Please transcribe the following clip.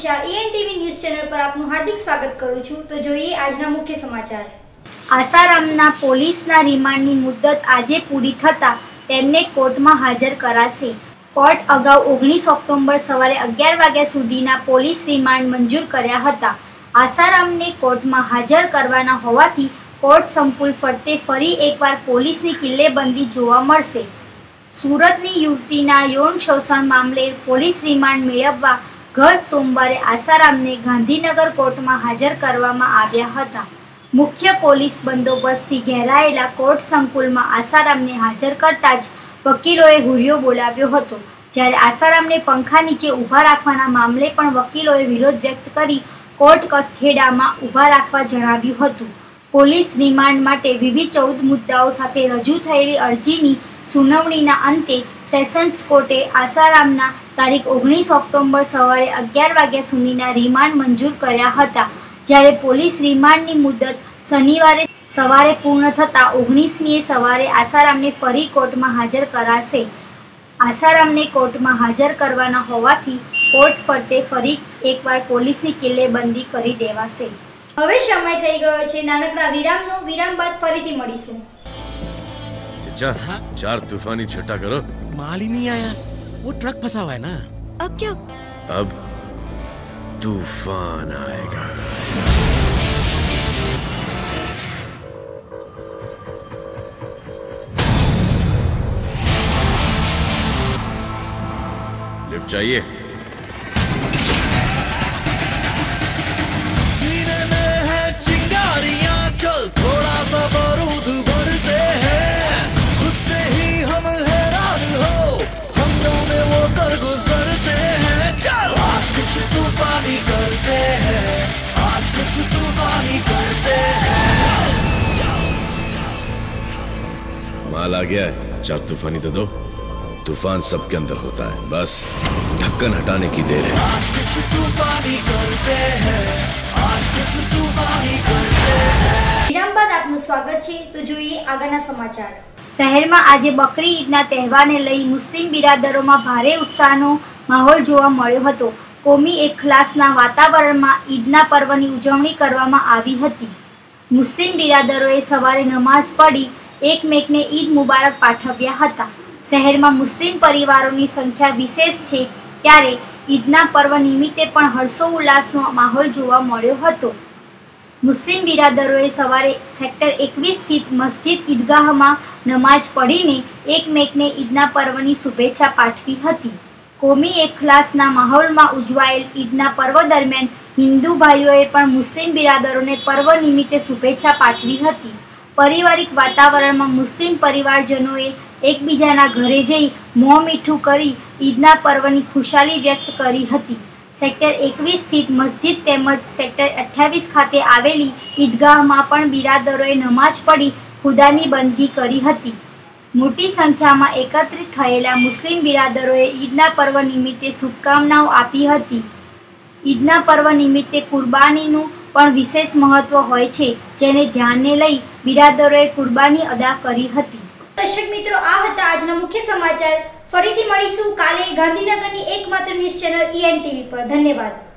સમીક્ષા ENTV news channel પર આપનું હાર્દિક સ્વાગત કરું છું। તો જોઈએ આજના મુખ્ય સમાચાર। આસારામના પોલીસના રિમાન્ડની મુદત આજે પૂરી થતા તેમને કોર્ટમાં હાજર કરાશે। કોર્ટ અગાઉ 19 ઓક્ટોબર સવારે 11 વાગ્યા સુધીના પોલીસ રિમાન્ડ મંજૂર કર્યા હતા। આસારામને કોર્ટમાં હાજર કરવાના હોવાથી કોર્ટ સંકુલ ફરતે ફરી એકવાર પોલીસની કિલ્લેબંધી જોવા મળશે। સુરતની યુવતીના યૌન શોષણ મામલે પોલીસ રિમાન્ડ મેળવવા ગત સોમવારે આસારામને ગાંધીનગર કોર્ટમાં હાજર કરવામાં આવ્યા હતા। મુખ્ય પોલીસ બંદોબસ્તથી ઘેરાયેલા કોર્ટ સંકુલમાં આસારામને હાજર કરતા જ વકીલોએ હુરિયો બોલાવ્યો હતો। જ્યારે આસારામને પંખા નીચે ઊભા રાખવાના મામલે પણ વકીલોએ વિરોધ વ્યક્ત કરી કોર્ટ કઠેડામાં ઊભા રાખવા જણાવ્યું હતું। પોલીસ રિમાન્ડ માટે વિવિધ 14 મુદ્દાઓ સાથે રજૂ થયેલી અરજીની સુનાવણીના અંતે સેશન્સ કોર્ટે આસારામના તારીખ 19 ઓક્ટોબર સવારે 11 વાગ્યા સુધીના રિમાન્ડ મંજૂર કર્યા હતા। જ્યારે પોલીસ રિમાન્ડની મુદત શનિવારે સવારે પૂર્ણ થતાં 19મીએ સવારે આસારામને ફરી કોર્ટમાં હાજર કરાશે। આસારામને કોર્ટમાં હાજર કરવાના હોવાથી કોર્ટ ફરતે ફરી એકવાર પોલીસની કિલ્લેબંધી કરી દેવાશે। હવે સમય થઈ ગયો છે નાનકડા વિરામનો। વિરામ બાદ ફરીથી મળીશું। चाचा, 4 तूफानी छठा करो। माल ही नहीं आया, वो ट्रक फंसा हुआ है ना। अब क्या? अब तूफान आएगा। लिफ्ट चाहिए? सीने में है चिंगारियां, चल थोड़ा सा बारूद भरते हैं। खुद से ही हम हैरान हो, हंगामे वो कर गुजरते हैं। चल आज कुछ तूफानी करते हैं, आज कुछ तूफानी करते हैं। माल आ गया है, 4 तूफानी तो दो। तूफान सबके अंदर होता है, बस ढक्कन हटाने की देर है। आज कुछ तूफानी करते हैं, आज कुछ तूफानी करते हैं। વિરામ બાદ આપનું સ્વાગત છે। તો જોઈએ આગળના સમાચાર। શહેરમાં આજે બકરી ઈદના તહેવારને લઈ મુસ્લિમ બિરાદરોમાં ભારે ઉત્સાહનો માહોલ જોવા મળ્યો હતો। કોમી એકલાસના વાતાવરણમાં ઈદના પર્વની ઉજવણી કરવામાં આવી હતી। મુસ્લિમ બિરાદરોએ સવારે નમાઝ પઢી એકમેકને ઈદ મુબારક પાઠવ્યા હતા। શહેરમાં મુસ્લિમ પરિવારોની સંખ્યા વિશેષ છે ત્યારે ઈદના પર્વ નિમિત્તે પણ હર્ષોલ્લાસનો માહોલ જોવા મળ્યો હતો। મુસ્લિમ બિરાદરોએ સવારે સેક્ટર 21 સ્થિત મસ્જિદ ઈદગાહમાં નમાઝ પઢીને એકમેકને ઈદના પર્વની શુભેચ્છા પાઠવી હતી। કોમી એકલાસના માહોલમાં ઉજવાયેલ ઈદના પર્વ દરમિયાન હિન્દુ ભાઈઓએ પણ મુસ્લિમ બિરાદરોને પર્વ નિમિત્તે શુભેચ્છા પાઠવી હતી। પારિવારિક વાતાવરણમાં મુસ્લિમ પરિવારજનોએ એકબીજાના ઘરે જઈ મોં મીઠું કરી ઈદના પર્વની ખુશાલી વ્યક્ત કરી હતી। સેક્ટર 21 સ્થિત મસ્જિદ તેમજ સેક્ટર 28 ખાતે આવેલી ઈદગાહમાં પણ બિરાદરોએ નમાઝ પઢી ખુદાની બંદગી કરી હતી। મોટી સંખ્યામાં એકત્રિત થયેલા મુસ્લિમ બિરાદરોએ ઈદના પર્વ નિમિત્તે શુભકામનાઓ આપી હતી। ઈદના પર્વ નિમિત્તે કુરબાનીનું પણ વિશેષ મહત્વ હોય છે, જેને ધ્યાને લઈ બિરાદરોએ કુરબાની અદા કરી હતી। દર્શક મિત્રો, આ હતા આજના મુખ્ય સમાચાર। ફરીથી મળીશું કાલે ગાંધીનગરની એકમાત્ર ન્યૂઝ ચેનલ ENTV પર। ધન્યવાદ।